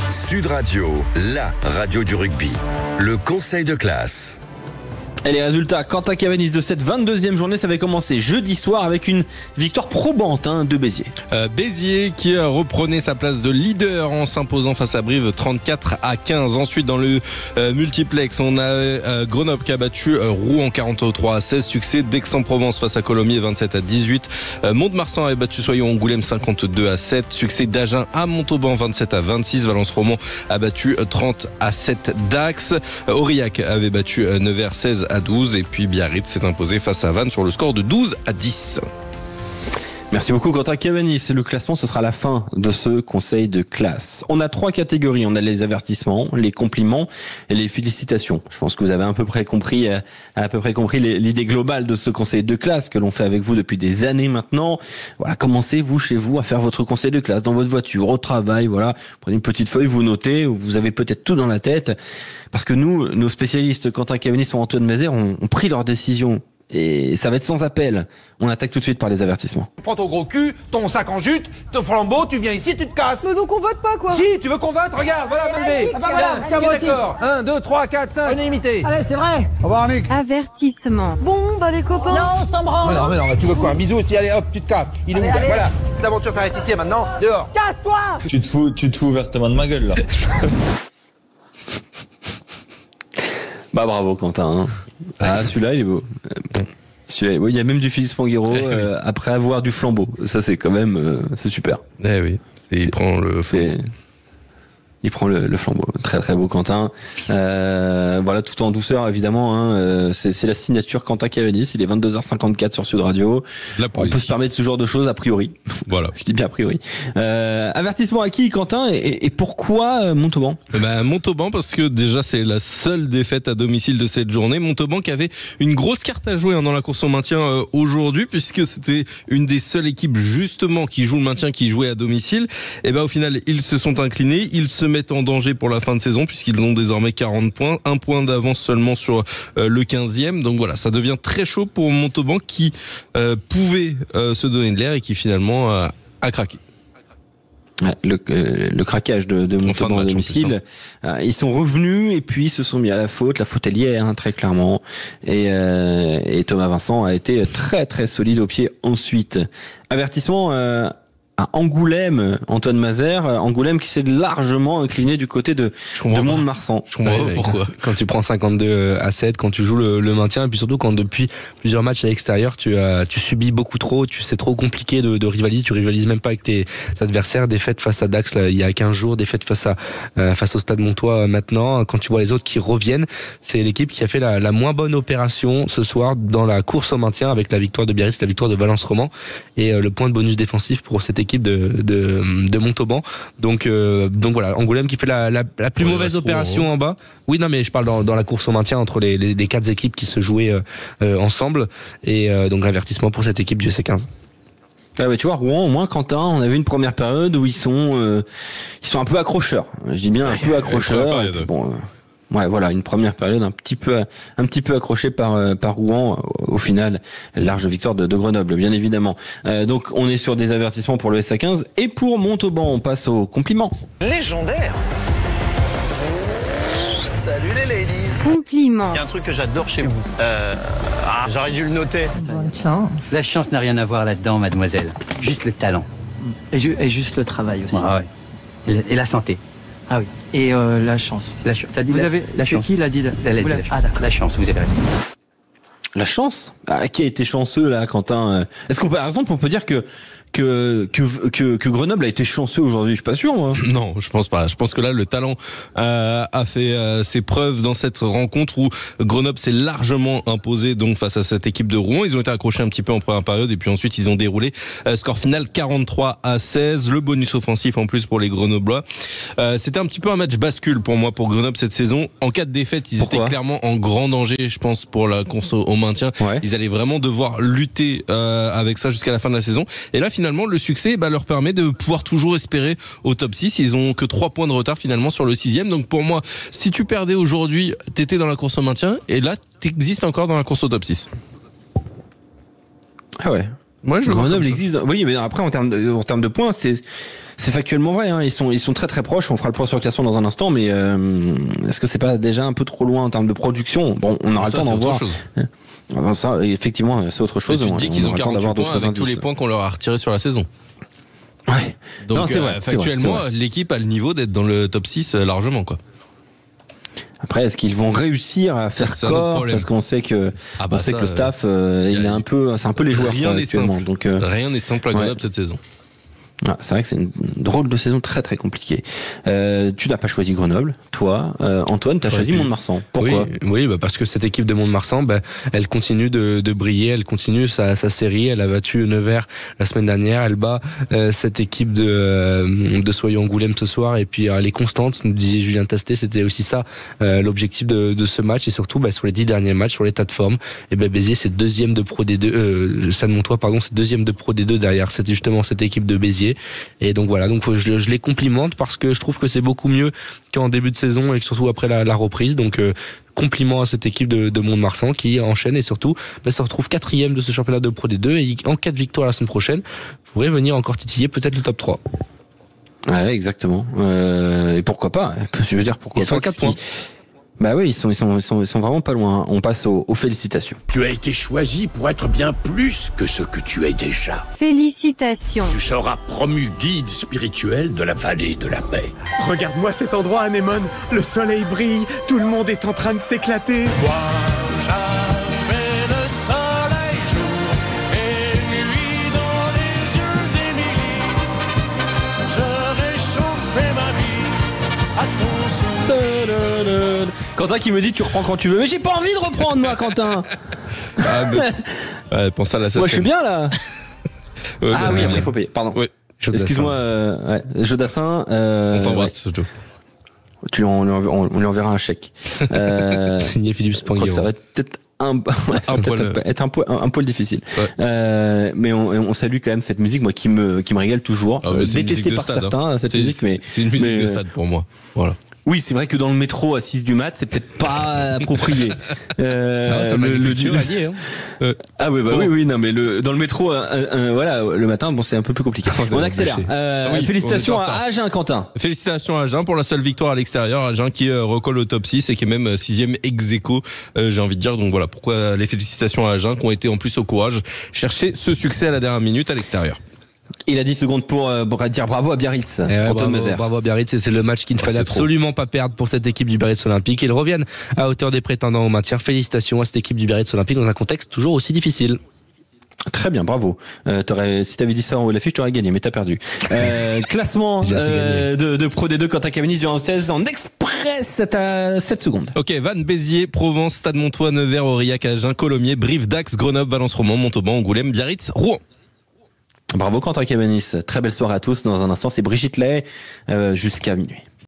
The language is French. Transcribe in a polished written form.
Sud Radio, la radio du rugby. Le conseil de classe. Et les résultats, Quentin Cavanis de cette 22e journée, ça avait commencé jeudi soir avec une victoire probante de Béziers. Béziers qui reprenait sa place de leader en s'imposant face à Brive 34-15. Ensuite dans le multiplex, on a Grenoble qui a battu Rouen 43-16. Succès d'Aix-en-Provence face à Colomiers 27-18. Mont-de-Marsan avait battu Soyons-Angoulême 52-7. Succès d'Agen à Montauban 27-26. Valence-Romand a battu 30-7 Dax. Aurillac avait battu Nevers 16-12 et puis Biarritz s'est imposé face à Vannes sur le score de 12-10. Merci beaucoup Quentin Cavanis. Le classement, ce sera la fin de ce conseil de classe. On a 3 catégories. On a les avertissements, les compliments et les félicitations. Je pense que vous avez à peu près compris l'idée globale de ce conseil de classe que l'on fait avec vous depuis des années maintenant. Voilà, commencez vous chez vous à faire votre conseil de classe dans votre voiture, au travail. Voilà, prenez une petite feuille, vous notez. Vous avez peut-être tout dans la tête parce que nous, nos spécialistes Quentin Cavanis et Antoine Mézère ont pris leur décision. Et ça va être sans appel. On attaque tout de suite par les avertissements. Tu prends ton gros cul, ton sac en jute, ton flambeau, tu viens ici, tu te casses. Mais donc on vote pas quoi. Si, tu veux qu'on vote? Regarde, voilà, Malvé. Ah bah voilà, tiens moi aussi. D'accord. 1, 2, 3, 4, 5, unanimité. Allez, c'est vrai. Au revoir, Nick. Avertissement. Bon, bah les copains. Non, on s'en branle. Mais non, tu veux quoi? Un bisou aussi, allez hop, tu te casses. Il est où? Allez. Voilà, l'aventure s'arrête ici et maintenant, dehors. Casse-toi. Tu te fous ouvertement de ma gueule là. Bah bravo Quentin. Ah celui-là il est beau. Celui-là, il y a même du Philippe Spanghero après avoir du flambeau. Ça c'est quand même c'est super. Eh oui, il prend le flambeau. Très très beau Quentin. Voilà, tout en douceur évidemment. C'est la signature Quentin Cavanis. Il est 22h54 sur Sud Radio. On peut se permettre ce genre de choses a priori. Voilà. Je dis bien a priori. Avertissement à qui Quentin et pourquoi Montauban? Montauban parce que déjà c'est la seule défaite à domicile de cette journée. Montauban qui avait une grosse carte à jouer dans la course au maintien aujourd'hui puisque c'était une des seules équipes justement qui joue le maintien qui jouait à domicile. Et au final ils se sont inclinés. Ils se mettent en danger pour la fin de saison puisqu'ils ont désormais 40 points, un point d'avance seulement sur le 15e. Donc voilà, ça devient très chaud pour Montauban qui pouvait se donner de l'air et qui finalement a craqué. Ouais, le craquage de Montauban à domicile, ils sont revenus et puis ils se sont mis à la faute elle y est très clairement et Thomas Vincent a été très très solide au pied ensuite. Avertissement à Angoulême, Antoine Mazère, Angoulême qui s'est largement incliné du côté de Mont-de-Marsan. Je comprends pas pourquoi. Quand tu prends 52-7, quand tu joues le maintien, et puis surtout quand depuis plusieurs matchs à l'extérieur, tu subis beaucoup trop, c'est trop compliqué de rivaliser, tu rivalises même pas avec tes adversaires. Défaite face à Dax là, il y a 15 jours, défaite face au Stade Montois maintenant. Quand tu vois les autres qui reviennent, c'est l'équipe qui a fait la moins bonne opération ce soir dans la course au maintien avec la victoire de Biarritz, la victoire de Valence-Romand et le point de bonus défensif pour cette équipe de Montauban. Donc voilà, Angoulême qui fait la plus mauvaise opération en bas. Oui, non, mais je parle dans la course au maintien entre les 4 équipes qui se jouaient ensemble. Et donc avertissement pour cette équipe du SC15. Ah ouais, tu vois, Rouen, au moins, Quentin, on a vu une première période où ils sont un peu accrocheurs. Je dis bien un peu accrocheurs. Et puis, ouais, voilà, une première période un petit peu accrochée par Rouen. Au final, large victoire de Grenoble, bien évidemment. Donc, on est sur des avertissements pour le SA15 et pour Montauban. On passe aux compliments. Légendaire. Salut les ladies. Compliment. Il y a un truc que j'adore chez vous. J'aurais dû le noter. Bonne chance. La chance n'a rien à voir là-dedans, mademoiselle. Juste le talent. Et juste le travail aussi. Ah ouais. Et la santé. Ah oui. Et la chance. T'as dit vous avez la c'est chance. qui l'a dit Ah d'accord. La chance, vous avez raison. La chance? Qui a été chanceux là, Quentin? Est-ce qu'on peut, par exemple, on peut dire que Grenoble a été chanceux aujourd'hui? Je suis pas sûr, moi. Non, je pense pas. Je pense que là, le talent a fait ses preuves dans cette rencontre où Grenoble s'est largement imposé donc face à cette équipe de Rouen. Ils ont été accrochés un petit peu en première période et puis ensuite ils ont déroulé. Score final 43-16. Le bonus offensif en plus pour les Grenoblois. C'était un petit peu un match bascule pour moi, pour Grenoble cette saison. En cas de défaite, ils étaient clairement en grand danger, je pense, pour la course au maintien. Ouais. Ils allaient vraiment devoir lutter avec ça jusqu'à la fin de la saison. Et là, finalement, le succès leur permet de pouvoir toujours espérer au top 6. Ils ont que 3 points de retard finalement sur le 6e. Donc pour moi, si tu perdais aujourd'hui, t'étais dans la course au maintien et là, t'existes encore dans la course au top 6. Ah ouais. Moi, je Grenoble existe. Oui, mais après en termes de points, C'est factuellement vrai, hein. Ils sont très très proches. On fera le point sur le classement dans un instant, mais est-ce que c'est pas déjà un peu trop loin en termes de production? Bon, on aura le temps d'en voir. Enfin, ça, effectivement, c'est autre chose. Tu te dis qu'ils ont 48 points avec tous les points qu'on leur a retirés sur la saison. Ouais. Donc non, c'est vrai, factuellement, c'est vrai. l'équipe a le niveau d'être dans le top 6 largement, quoi. Après, est-ce qu'ils vont réussir à faire corps? Parce qu'on sait que, que le staff, il est un peu, c'est un peu les joueurs actuellement. Donc, rien n'est simple à Grenoble cette saison. Ah, c'est vrai que c'est une drôle de saison très très compliquée. Tu n'as pas choisi Grenoble, toi, Antoine, tu as choisi Mont-de-Marsan. Pourquoi? Oui, parce que cette équipe de Mont-de-Marsan, elle continue de briller, elle continue sa série. Elle a battu Nevers la semaine dernière, elle bat cette équipe de Soyons-Angoulême ce soir, et puis elle est constante. Nous disait Julien Tastet, c'était aussi ça l'objectif de ce match, et surtout sur les 10 derniers matchs, sur l'état de forme. Et Béziers, c'est deuxième de Pro D2, Stade Montois, pardon, c'est deuxième de Pro D2 derrière. C'était justement cette équipe de Béziers. Et donc voilà, je les complimente parce que je trouve que c'est beaucoup mieux qu'en début de saison et surtout après la reprise. Donc compliment à cette équipe de Mont-de-Marsan qui enchaîne et surtout se retrouve 4e de ce championnat de Pro D2 et en cas de victoire la semaine prochaine pourrait venir encore titiller peut-être le top 3. Ouais, exactement. Et pourquoi pas? Je veux dire, pourquoi pas? Ils sont à 4 points. Bah oui, ils sont vraiment pas loin. On passe aux félicitations. Tu as été choisi pour être bien plus que ce que tu es déjà. Félicitations. Tu seras promu guide spirituel de la vallée de la paix. Regarde-moi cet endroit, Anémone. Le soleil brille, tout le monde est en train de s'éclater. Moi, j'avais le soleil jour et nuit dans les yeux d'Émilie. Je réchauffais ma vie à son sourire. Quentin qui me dit tu reprends quand tu veux. Mais j'ai pas envie de reprendre moi, Quentin. Pense à l'assassin. Moi je suis bien là. Oui, après il faut payer. Pardon. Oui. Excuse-moi, Jodassin. On t'embrasse surtout. On lui enverra un chèque. Signé Philippe Spanghero. Ça va être être un poil difficile. Ouais. Mais on salue quand même cette musique, moi qui me régale toujours. Détestée par certains, cette musique, mais c'est une musique de stade pour moi. Voilà. Oui, c'est vrai que dans le métro à 6 du mat, c'est peut-être pas approprié. Le dur allié. Hein. Ah oui, oui, non, mais dans le métro, voilà, le matin, bon, c'est un peu plus compliqué. On accélère. Félicitations à Agen, Quentin. Félicitations à Agen pour la seule victoire à l'extérieur. Agen qui recolle au top 6 et qui est même 6e ex-aequo, j'ai envie de dire. Donc voilà, pourquoi les félicitations à Agen qui ont été en plus au courage chercher ce succès à la dernière minute à l'extérieur. Il a 10 secondes pour dire bravo à Biarritz. Bravo à Biarritz, c'est le match qu'il ne fallait absolument pas perdre pour cette équipe du Biarritz Olympique. Ils reviennent à hauteur des prétendants au maintien. Félicitations à cette équipe du Biarritz Olympique dans un contexte toujours aussi difficile. Très bien, bravo. Si t'avais dit ça en haut de l'affiche, t'aurais gagné, mais t'as perdu. Classement de Pro D2, Quentin Cavanis du 16 en express à 7 secondes. Ok, Vannes, Béziers, Provence, Stade Montois, Nevers, Aurillac, Agen, Colomiers, Brive, Dax, Grenoble, Valence-Roman, Montauban, Angoulême, Biarritz, Rouen. Bravo Quentin Cabanis, très belle soirée à tous. Dans un instant, c'est Brigitte Lay jusqu'à minuit.